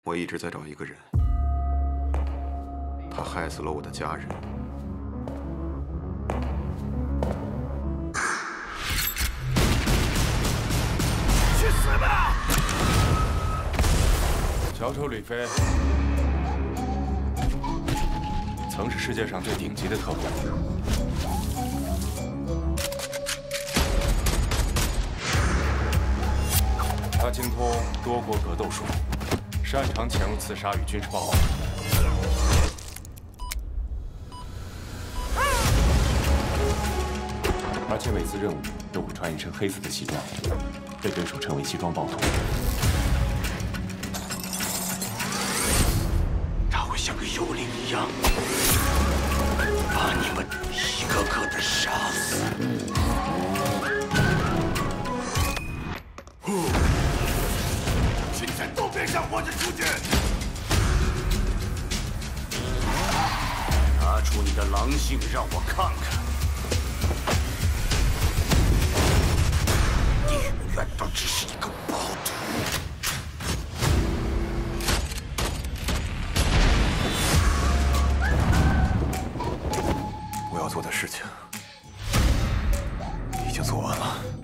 我一直在找一个人，他害死了我的家人。 去死吧！ 小丑李飞曾是世界上最顶级的特工。 他精通多国格斗术，擅长潜入刺杀与军事报告。而且每次任务都会穿一身黑色的西装，被对手称为“西装暴徒”。 他会像个幽灵一样，把你们一个个的杀死。 现在都别想活着出去！拿出你的狼性，让我看看。你永远都只是一个暴徒。 我要做的事情已经做完了。